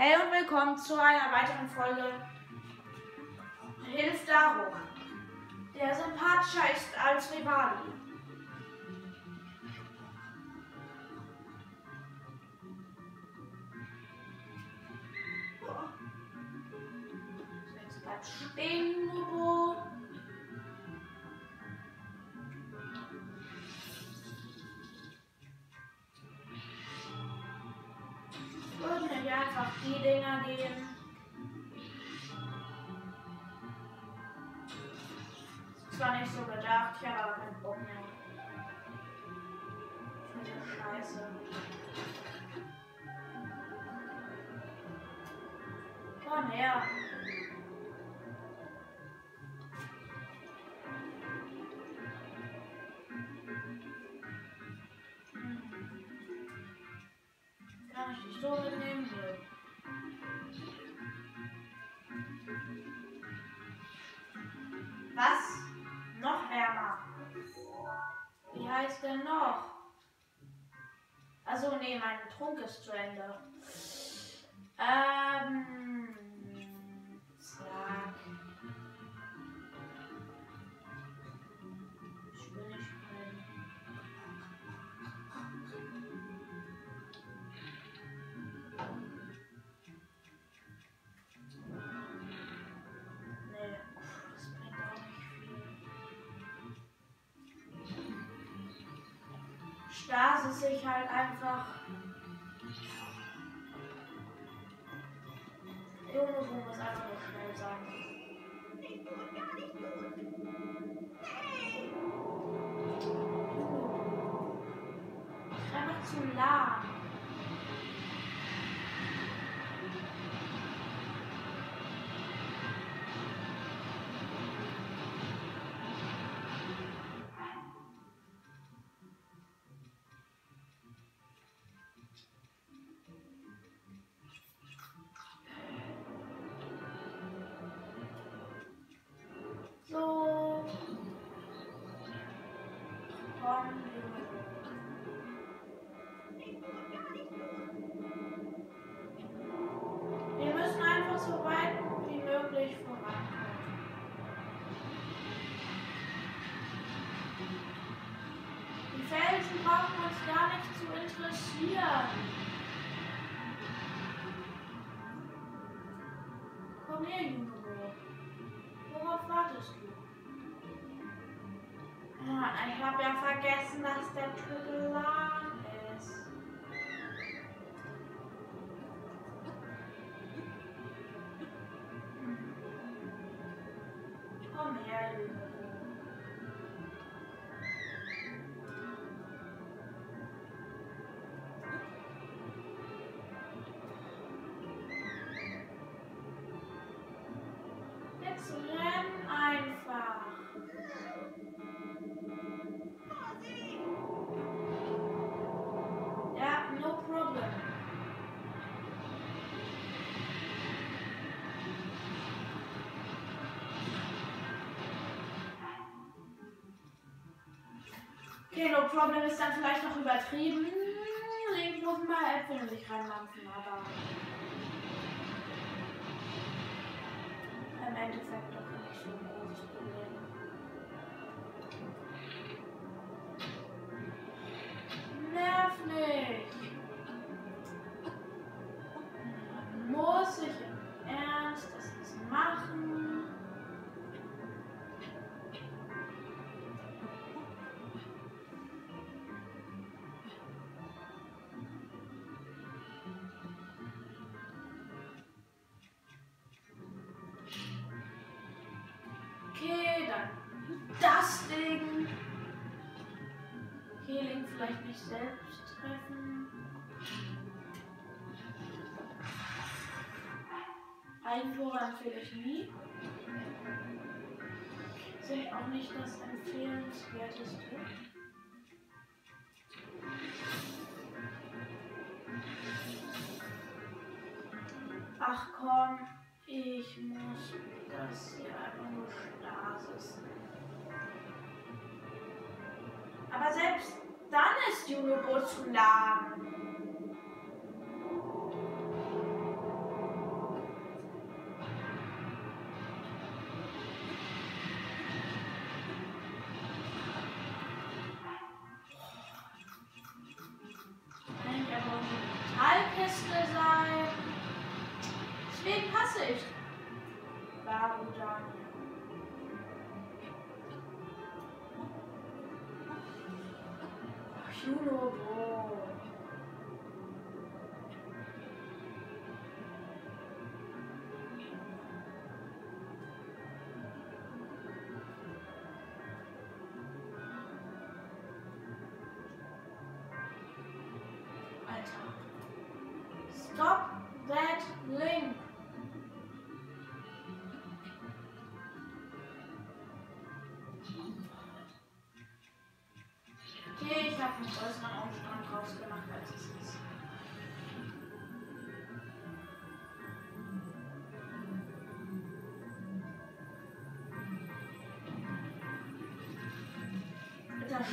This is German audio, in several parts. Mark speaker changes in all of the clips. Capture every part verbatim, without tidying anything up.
Speaker 1: Hey und willkommen zu einer weiteren Folge Hilf Darum, der sympathischer ist als Rivali. Jetzt bleibt stehen, Nubo. Würden wir einfach die Dinger gehen. Zwar nicht so gedacht, ich habe aber keinen Bock mehr. Ich finde das scheiße. Komm her. Hm. Kann ich dich so mitnehmen? Nö. Was? Noch wärmer. Wie heißt denn noch? Also nee, mein Trunk ist zu Ende. Ähm. Zack. Ich will nicht rein. Nee, das bringt auch nicht viel. Stasis sich halt einfach. Junge, wo muss einfach nur schnell sein. Einfach zu lahm. So. Komm, wir müssen einfach so weit wie möglich vorankommen. Die Felsen brauchen uns gar nicht zu interessieren. Komm her, Junge. Worauf wartest du? Ah, ich habe ja vergessen, dass der Typ lahm ist. Komm her, Junge. Jetzt renn einfach. Ja, no problem. Okay, no problem ist dann vielleicht noch übertrieben. Ich muss mal Äpfel in sich reinmampfen, aber im Endeffekt doch nicht so ein großes Problem. Nerv nicht! Muss ich im Ernst das jetzt machen? Okay, dann das Ding. Healing vielleicht nicht selbst treffen. Eigentor empfehle ich nie. Sehe ich auch nicht das empfehlenswerteste. Ach komm, ich muss das hier einfach nur Stasis. Aber selbst dann ist Junobo zu lahm. Deswegen hasse ich Barudan. Juno, oh. Alter. Stop that link. Okay, ich habe einen größeren Aufstand rausgemacht, als es ist. Bitte.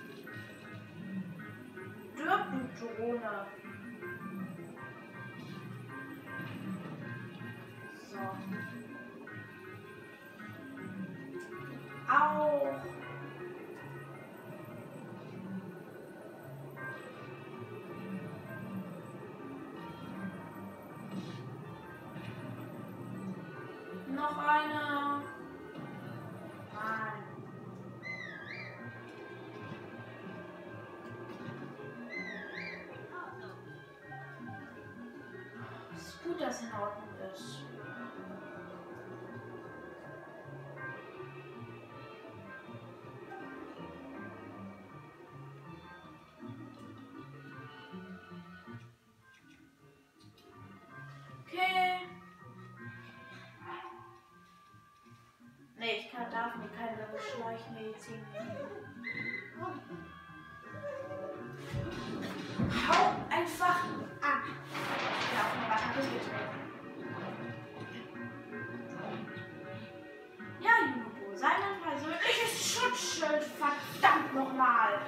Speaker 1: Stirb, du Drohne. So. Au. Noch eine. Nein. Es ist gut, dass es in Ordnung ist. Okay. Nee, ich kann, darf mir keine Schleichmedizin nehmen. Hau einfach ab. Ja, auf eine Attacke getreten. Ja, Juno, sei mein persönliches Schutzschild, verdammt nochmal.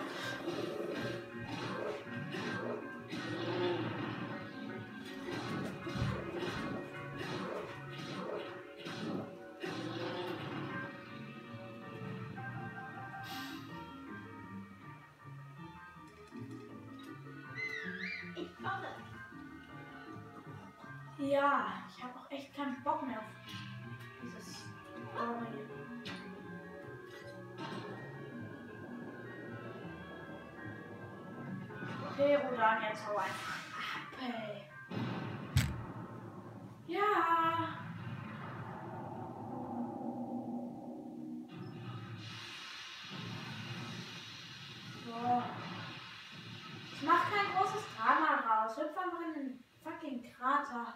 Speaker 1: Ja, ich habe auch echt keinen Bock mehr auf dieses Story. Okay, Rodan, jetzt hau einfach ab, ey. Ja. So. Ich mach kein großes Drama raus. Hüpf einfach in den fucking Krater.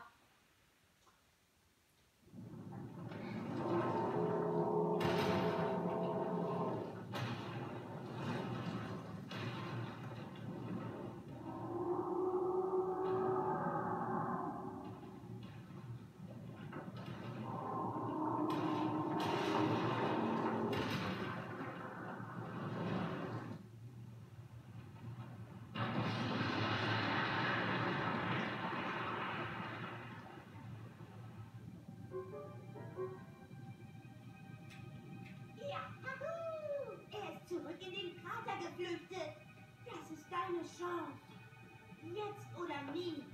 Speaker 2: Ja, hahu! Er ist zurück in den Krater geflüchtet. Das ist deine Chance. Jetzt oder nie.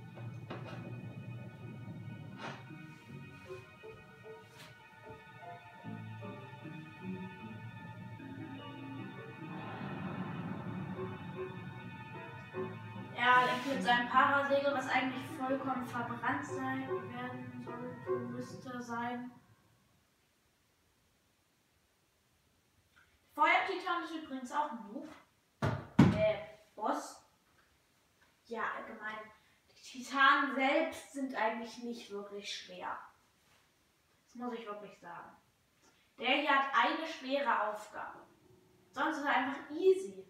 Speaker 1: Er lenkt mit seinem Parasegel, was eigentlich vollkommen verbrannt sein werden sollte, müsste sein. Feuertitan ist übrigens auch ein Noob. Äh, Boss. Ja, allgemein. Die Titanen selbst sind eigentlich nicht wirklich schwer. Das muss ich wirklich sagen. Der hier hat eine schwere Aufgabe. Sonst ist er einfach easy.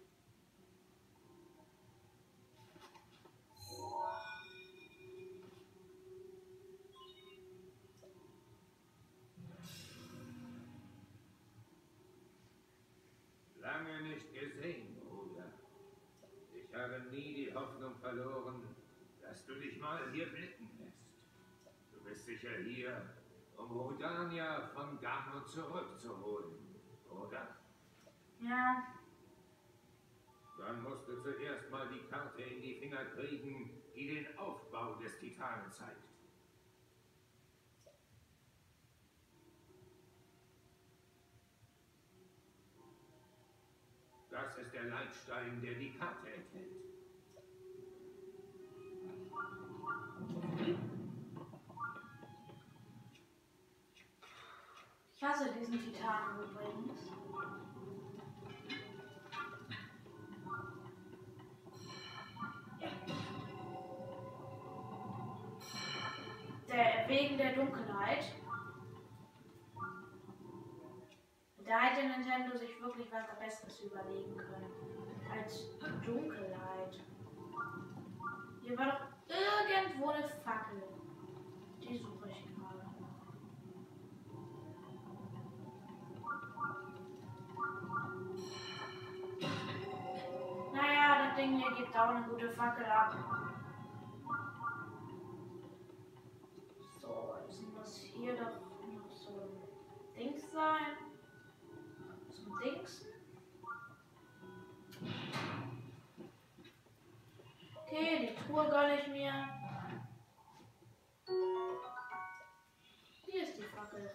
Speaker 3: Lange nicht gesehen, Bruder. Ich habe nie die Hoffnung verloren, dass du dich mal hier blicken lässt. Du bist sicher hier, um Rodania von Gano zurückzuholen, oder?
Speaker 1: Ja.
Speaker 3: Dann musst du zuerst mal die Karte in die Finger kriegen, die den Aufbau des Titanen zeigt. der Leitstein, der die Karte enthält.
Speaker 1: Ich hasse diesen Titanen übrigens. Der, wegen der Dunkelheit. Da hätte Nintendo sich wirklich was Besseres überlegen können. Als Dunkelheit. Hier war doch irgendwo eine Fackel. Die suche ich gerade. Naja, das Ding hier gibt auch eine gute Fackel ab. So, jetzt muss hier doch noch so ein Dings sein. Zum Dings. Okay, die Truhe gönne ich mir. Hier ist die Fackel.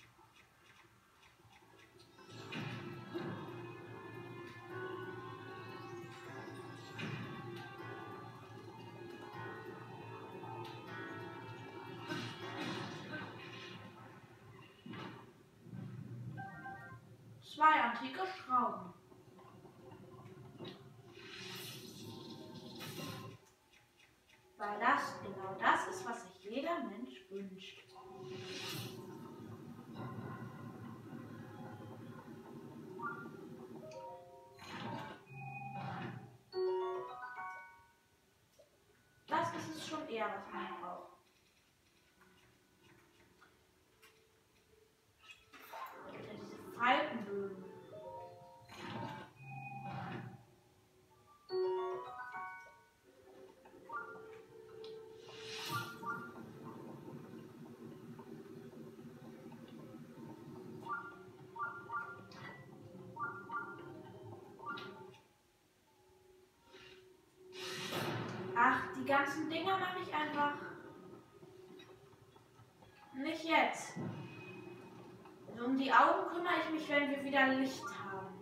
Speaker 1: Zwei antike Schrauben. Weil das genau das ist, was sich jeder Mensch wünscht. Das ist es schon eher, was man braucht. Diese Faltenbögen. Ach, die ganzen Dinger mache ich einfach nicht jetzt. Also um die Augen kümmere ich mich, wenn wir wieder Licht haben.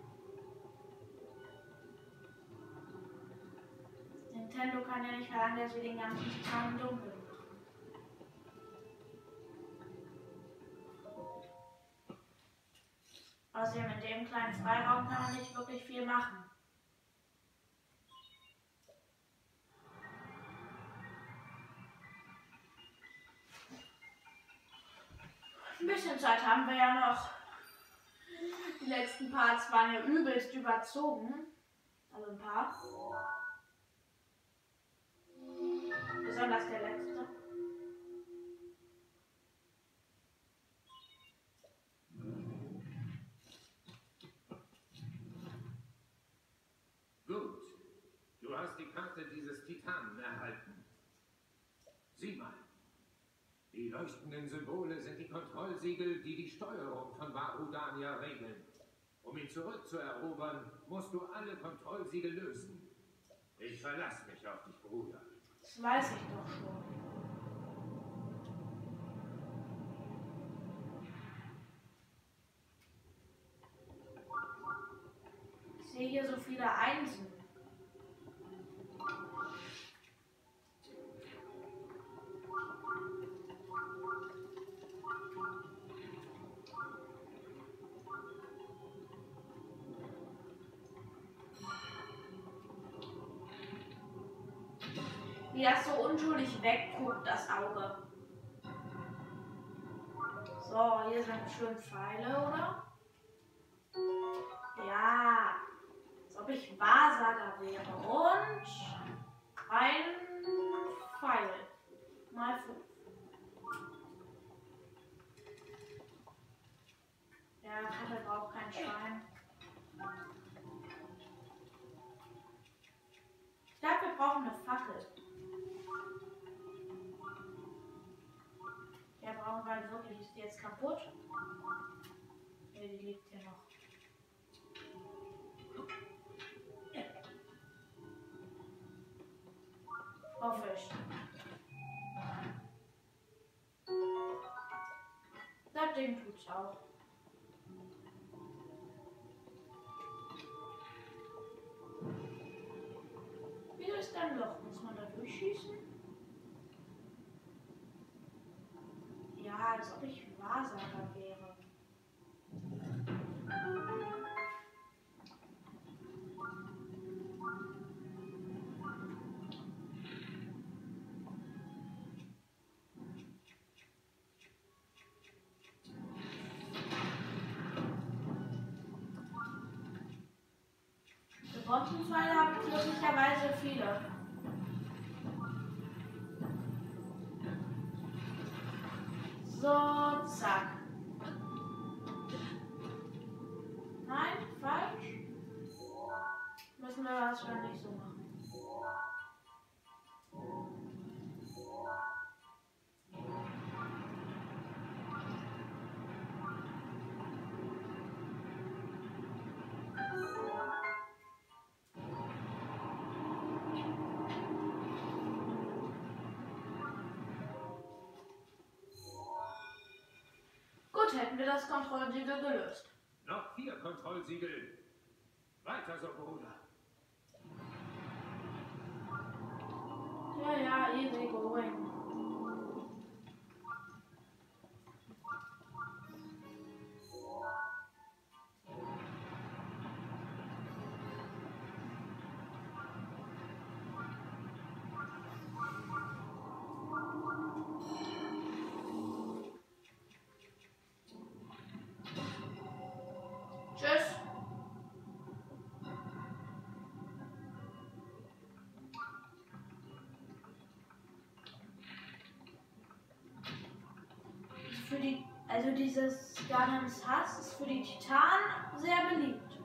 Speaker 1: Nintendo kann ja nicht verlangen, dass wir den ganzen Tag dunkel machen. Außerdem in dem kleinen Freiraum kann man nicht wirklich viel machen. Ein bisschen Zeit haben wir ja noch. Die letzten Parts waren ja übelst überzogen. Also ein paar. Besonders der letzte.
Speaker 3: Gut. Du hast die Karte dieses Titanen erhalten. Sieh mal. Die leuchtenden Symbole sind die Kontrollsiegel, die die Steuerung von Varudania regeln. Um ihn zurückzuerobern, musst du alle Kontrollsiegel lösen. Ich verlasse mich auf dich, Bruder.
Speaker 1: Das weiß ich doch schon. Ich sehe hier so viele Einsen. Wie das so unschuldig wegguckt, das Auge. So, hier sind schön Pfeile, oder? Ja, als ob ich Wahrsager wäre. Und ein Pfeil. Mal fünf. Ja, Kachel braucht kein Schwein. Ich glaube, wir brauchen eine Fackel. Ja, brauchen wir halt wirklich. Ist die jetzt kaputt? Ne, die liegt hier noch. Hoffe ich. Das Ding tut's auch. schießen? Ja, als ob ich Wahrsager wäre. Bombenpfeile habe ich glücklicherweise viele. So, zack. Nein, falsch. Müssen wir wahrscheinlich so machen. Hätten wir das Kontrollsiegel gelöst.
Speaker 3: Noch vier Kontrollsiegel. Weiter so, Bruder.
Speaker 1: Ja, ja, easy going. Für die, also dieses Ghanams Hass ist für die Titanen sehr beliebt.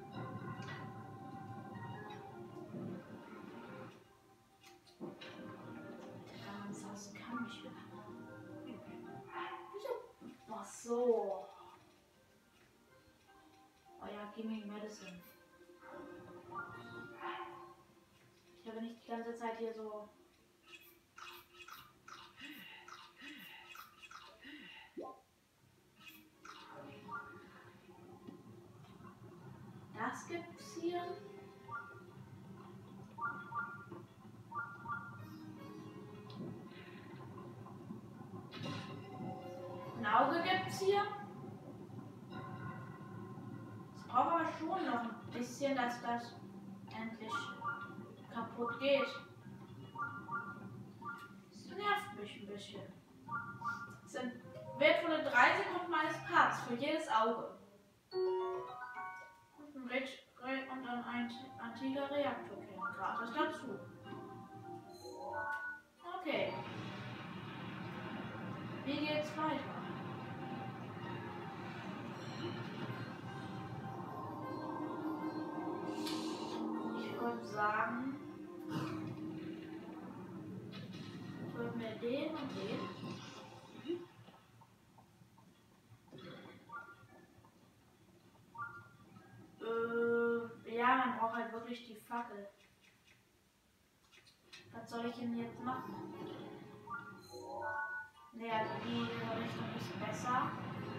Speaker 1: Ghanams Hass kann mich wieder. Wieso? Ach so. Oh ja, give me medicine. Ich habe nicht die ganze Zeit hier so. Das gibt's hier. Ein Auge gibt's hier. Es braucht aber schon noch ein bisschen, dass das endlich kaputt geht. Das nervt mich ein bisschen. Das sind wertvolle drei Sekunden meines Parts für jedes Auge. Und dann ein antiker Reaktorkern gratis dazu. Okay. Wie geht's weiter? Ich würde sagen, ich würde mir den und den. Ja, man braucht halt wirklich die Fackel. Was soll ich denn jetzt machen? Ne, also die Richtung ist besser.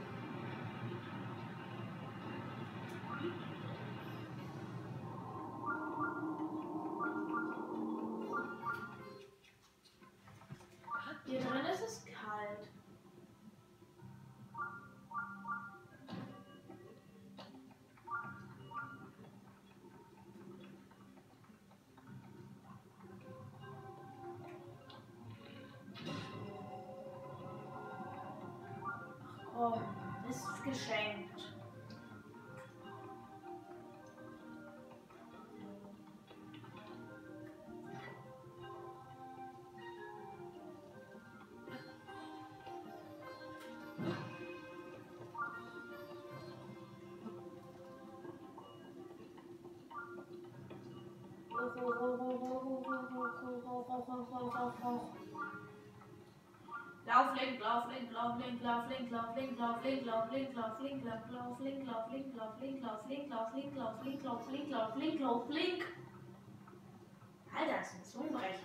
Speaker 1: Hier drin ist es kalt. Oh, ist geschenkt. Lauf, link, lauf, link, lauf, link, lauf, link, lauf, link, lauf, link, lauf, link, lauf, link, lauf, lauf, link, lauf, link, lauf, link, lauf, link, lauf, link, lauf, link, lauf, link, lauf, link, lauf, link. Alter, das ist ein Zungenbrecher.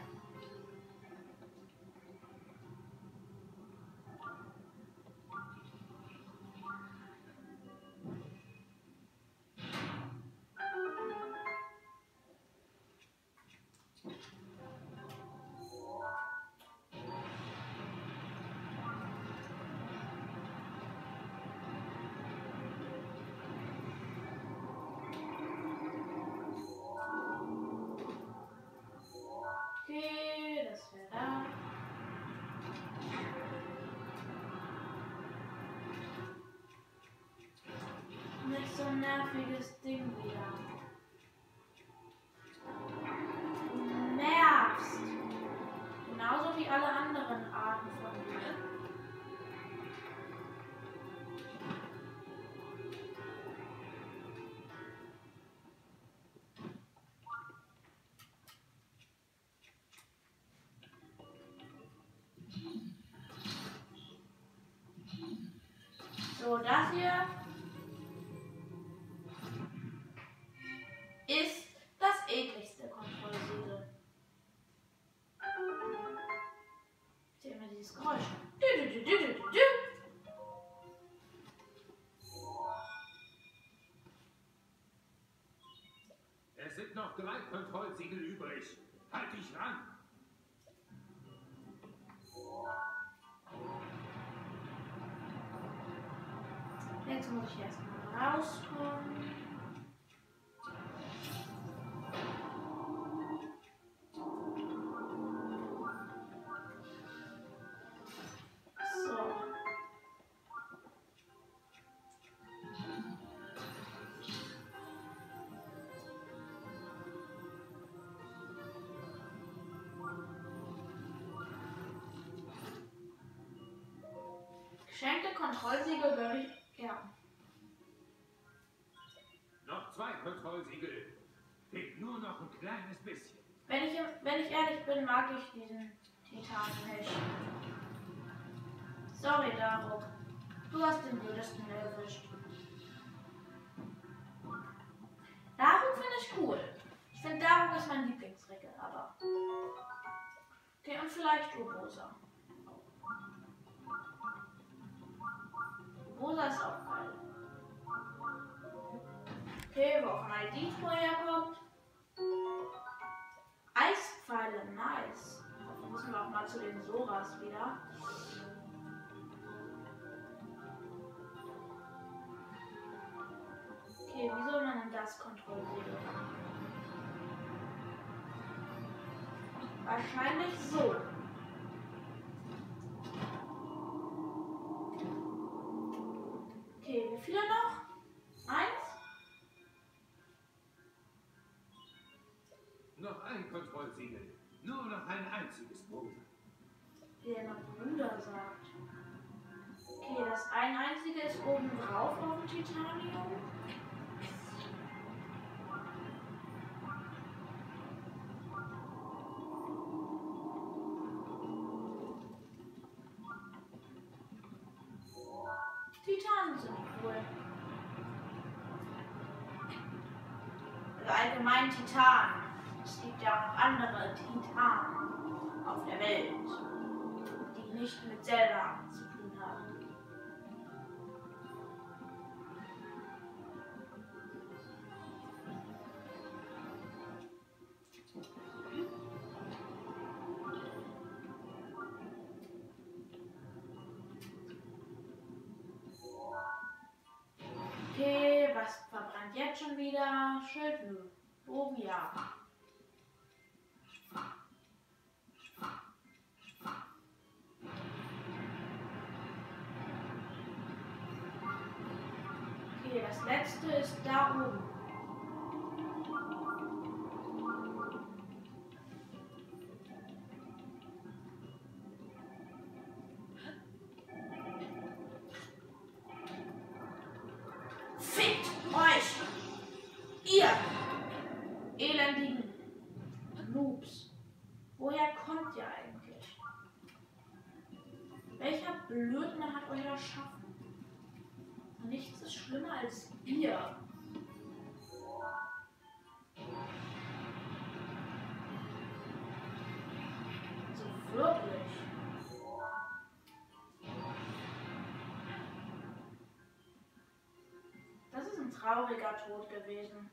Speaker 1: so ein nerviges Ding wieder. Du nervst. Genauso wie alle anderen Arten von dir. So, das hier ist das ekligste Kontrollsiegel. Ich sehe immer dieses Geräusch. Du, du, du, du, du, du.
Speaker 3: Es sind noch drei Kontrollsiegel übrig. Halt dich ran!
Speaker 1: Jetzt muss ich erstmal rauskommen. So. Geschenkte Kontrollsiegel würde ich gern.
Speaker 3: Noch zwei Kontrollsiegel. Fehlt nur noch ein kleines bisschen.
Speaker 1: Wenn ich, wenn ich ehrlich bin, mag ich diesen Titan nicht. Sorry, Daruk. Du hast den blödesten erwischt. Daruk finde ich cool. Ich finde Daruk ist mein Lieblingsregel, aber... Okay, und vielleicht Urbosa. Urbosa ist auch geil. Okay, wo auch mal die herkommt. Eispfeile, nice. Dann müssen wir auch mal zu den Soras wieder. Okay, wie soll man denn das kontrollieren? Wahrscheinlich so. Okay, wie viele noch? Eins?
Speaker 3: Noch ein Kontrollsiegel. Nur noch ein einziges, Bruder.
Speaker 1: Wie der noch Bruder sagt. Okay, das ein einzige ist oben drauf auf dem Titanium. Titanen sind cool. Also allgemein Titanen. Es gibt ja auch noch andere Titanen auf der Welt, die nicht mit Zelda zu tun haben. Okay, was verbrennt jetzt schon wieder? Schildwürfel. Oh ja. Okay, das letzte ist da oben. Fickt euch! Ihr elendigen Noobs. Woher kommt ihr eigentlich? Welcher Blödmann hat euch erschaffen? Nichts ist schlimmer als ihr. Also wirklich. Das ist ein trauriger Tod gewesen.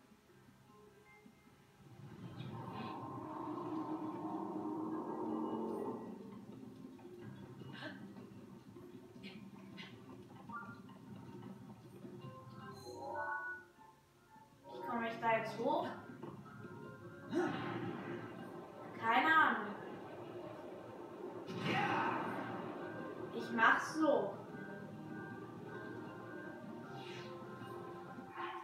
Speaker 1: Da jetzt hoch? Keine Ahnung. Ich mach's so.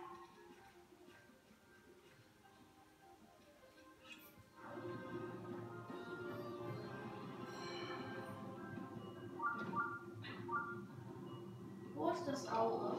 Speaker 1: das Auge.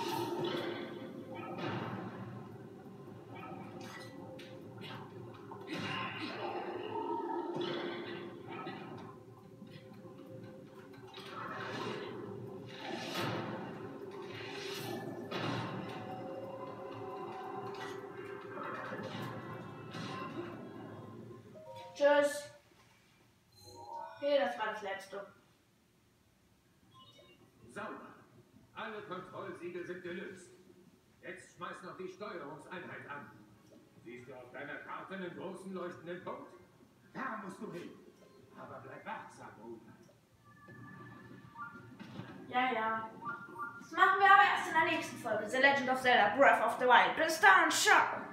Speaker 1: Tschüss. Okay, das war das letzte.
Speaker 3: Sauber. Alle Kontrollsiegel sind gelöst. Jetzt schmeiß noch die Steuerungseinheit an. Siehst du auf deiner Karte einen großen leuchtenden Punkt? Da musst du hin. Aber bleib wachsam, Ruben.
Speaker 1: Ja, ja. Das machen wir aber erst in der nächsten Folge. The Legend of Zelda Breath of the Wild. Bis dann, ciao.